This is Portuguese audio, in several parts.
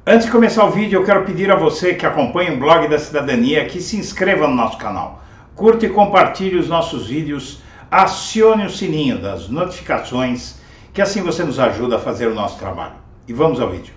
Antes de começar o vídeo, eu quero pedir a você que acompanha o Blog da Cidadania que se inscreva no nosso canal. Curta e compartilhe os nossos vídeos, acione o sininho das notificações, que assim você nos ajuda a fazer o nosso trabalho. E vamos ao vídeo.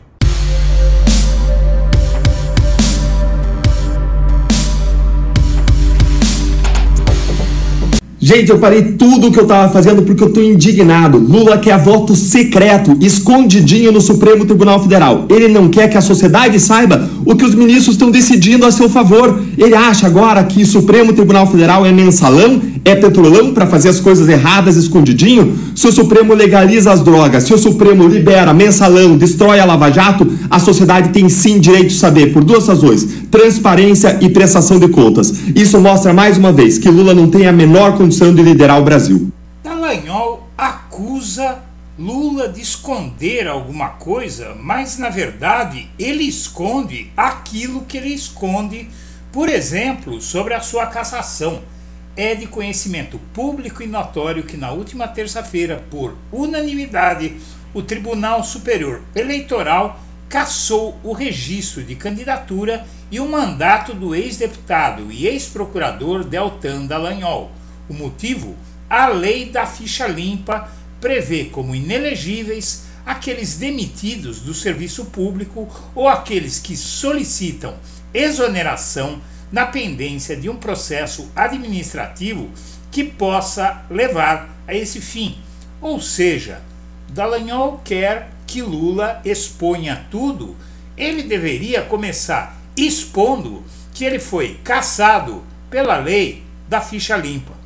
Gente, eu parei tudo o que eu tava fazendo porque eu tô indignado. Lula quer voto secreto, escondidinho no Supremo Tribunal Federal. Ele não quer que a sociedade saiba o que os ministros estão decidindo a seu favor. Ele acha agora que o Supremo Tribunal Federal é mensalão, é petrolão para fazer as coisas erradas escondidinho. Se o Supremo legaliza as drogas, se o Supremo libera mensalão, destrói a Lava Jato, a sociedade tem sim direito de saber por duas razões: transparência e prestação de contas. Isso mostra mais uma vez que Lula não tem a menor condição de liderar o Brasil. Dallagnol acusa Lula de esconder alguma coisa, mas na verdade ele esconde aquilo que ele esconde, por exemplo, sobre a sua cassação. É de conhecimento público e notório que na última terça-feira, por unanimidade, o Tribunal Superior Eleitoral cassou o registro de candidatura e o mandato do ex-deputado e ex-procurador Deltan Dallagnol. O motivo? A lei da ficha limpa prevê como inelegíveis aqueles demitidos do serviço público ou aqueles que solicitam exoneração na pendência de um processo administrativo que possa levar a esse fim. Ou seja, Dallagnol quer que Lula exponha tudo. Ele deveria começar expondo que ele foi cassado pela lei da ficha limpa.